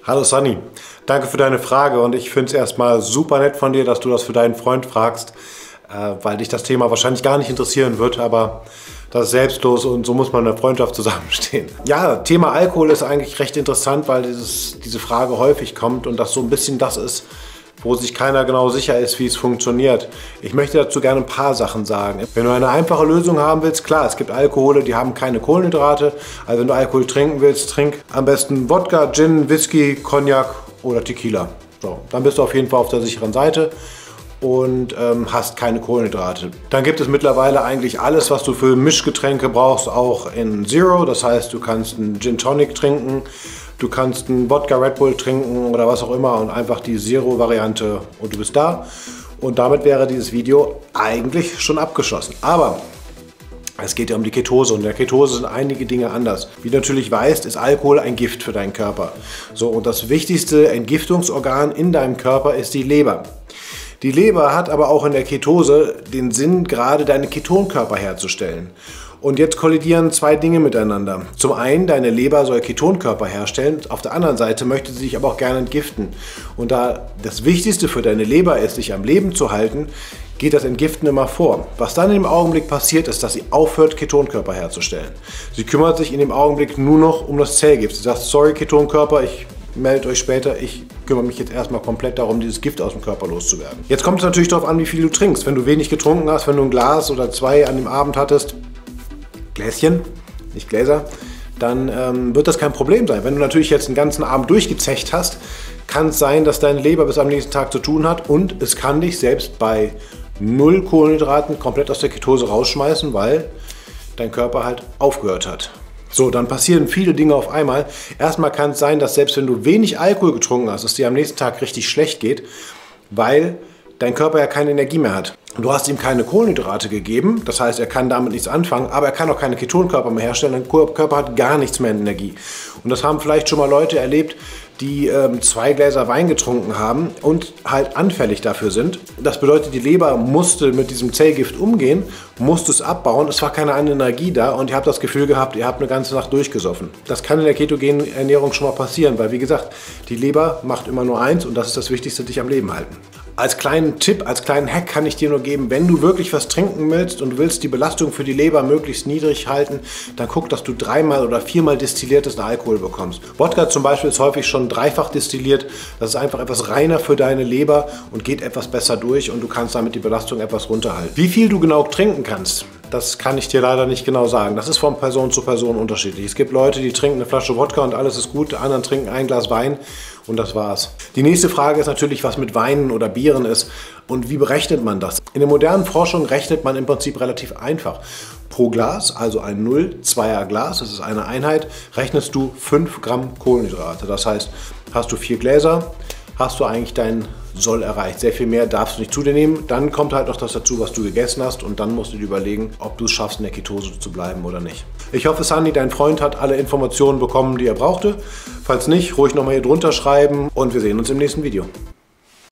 Hallo Sunny, danke für deine Frage und ich finde es erstmal super nett von dir, dass du das für deinen Freund fragst, weil dich das Thema wahrscheinlich gar nicht interessieren wird, aber das ist selbstlos und so muss man in der Freundschaft zusammenstehen. Ja, Thema Alkohol ist eigentlich recht interessant, weil diese Frage häufig kommt und das so ein bisschen das ist, wo sich keiner genau sicher ist, wie es funktioniert. Ich möchte dazu gerne ein paar Sachen sagen. Wenn du eine einfache Lösung haben willst, klar, es gibt Alkohole, die haben keine Kohlenhydrate. Also wenn du Alkohol trinken willst, trink am besten Wodka, Gin, Whisky, Cognac oder Tequila. So, dann bist du auf jeden Fall auf der sicheren Seite und hast keine Kohlenhydrate. Dann gibt es mittlerweile eigentlich alles, was du für Mischgetränke brauchst, auch in Zero. Das heißt, du kannst einen Gin Tonic trinken, du kannst einen Wodka Red Bull trinken oder was auch immer und einfach die Zero-Variante und du bist da. Und damit wäre dieses Video eigentlich schon abgeschlossen. Aber es geht ja um die Ketose und in der Ketose sind einige Dinge anders. Wie du natürlich weißt, ist Alkohol ein Gift für deinen Körper. So, und das wichtigste Entgiftungsorgan in deinem Körper ist die Leber. Die Leber hat aber auch in der Ketose den Sinn, gerade deine Ketonkörper herzustellen. Und jetzt kollidieren zwei Dinge miteinander. Zum einen, deine Leber soll Ketonkörper herstellen, auf der anderen Seite möchte sie dich aber auch gerne entgiften. Und da das Wichtigste für deine Leber ist, dich am Leben zu halten, geht das Entgiften immer vor. Was dann im Augenblick passiert, ist, dass sie aufhört, Ketonkörper herzustellen. Sie kümmert sich in dem Augenblick nur noch um das Zellgift. Sie sagt, sorry Ketonkörper, ich meldet euch später, ich kümmere mich jetzt erstmal komplett darum, dieses Gift aus dem Körper loszuwerden. Jetzt kommt es natürlich darauf an, wie viel du trinkst. Wenn du wenig getrunken hast, wenn du ein Glas oder zwei an dem Abend hattest, Gläschen, nicht Gläser, dann wird das kein Problem sein. Wenn du natürlich jetzt den ganzen Abend durchgezecht hast, kann es sein, dass deine Leber bis am nächsten Tag zu tun hat und es kann dich selbst bei 0 Kohlenhydraten komplett aus der Ketose rausschmeißen, weil dein Körper halt aufgehört hat. So, dann passieren viele Dinge auf einmal. Erstmal kann es sein, dass selbst wenn du wenig Alkohol getrunken hast, es dir am nächsten Tag richtig schlecht geht, weil dein Körper ja keine Energie mehr hat. Du hast ihm keine Kohlenhydrate gegeben, das heißt, er kann damit nichts anfangen, aber er kann auch keine Ketonkörper mehr herstellen, dein Körper hat gar nichts mehr in Energie. Und das haben vielleicht schon mal Leute erlebt, die 2 Gläser Wein getrunken haben und halt anfällig dafür sind. Das bedeutet, die Leber musste mit diesem Zellgift umgehen, musste es abbauen, es war keine Energie da und ihr habt das Gefühl gehabt, ihr habt eine ganze Nacht durchgesoffen. Das kann in der ketogenen Ernährung schon mal passieren, weil wie gesagt, die Leber macht immer nur eins und das ist das Wichtigste, dich am Leben halten. Als kleinen Tipp, als kleinen Hack kann ich dir nur geben, wenn du wirklich was trinken willst und du willst die Belastung für die Leber möglichst niedrig halten, dann guck, dass du 3-mal oder 4-mal destilliertes Alkohol bekommst. Wodka zum Beispiel ist häufig schon 3-fach destilliert. Das ist einfach etwas reiner für deine Leber und geht etwas besser durch und du kannst damit die Belastung etwas runterhalten. Wie viel du genau trinken kannst, das kann ich dir leider nicht genau sagen. Das ist von Person zu Person unterschiedlich. Es gibt Leute, die trinken eine Flasche Wodka und alles ist gut, die anderen trinken ein Glas Wein und das war's. Die nächste Frage ist natürlich, was mit Weinen oder Bieren ist und wie berechnet man das? In der modernen Forschung rechnet man im Prinzip relativ einfach. Pro Glas, also ein 0,2er Glas, das ist eine Einheit, rechnest du 5 Gramm Kohlenhydrate. Das heißt, hast du 4 Gläser, hast du eigentlich dein Soll erreicht. Sehr viel mehr darfst du nicht zu dir nehmen. Dann kommt halt noch das dazu, was du gegessen hast und dann musst du dir überlegen, ob du es schaffst, in der Ketose zu bleiben oder nicht. Ich hoffe, Sunny, dein Freund hat alle Informationen bekommen, die er brauchte. Falls nicht, ruhig nochmal hier drunter schreiben und wir sehen uns im nächsten Video.